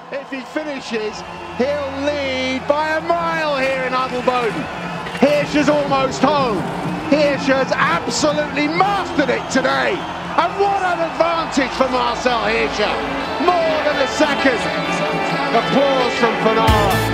If he finishes, he'll lead by a mile here in Adelboden. Hirscher is almost home. Hirscher has absolutely mastered it today. And what an advantage for Marcel Hirscher. More than a second. Applause from Fanara.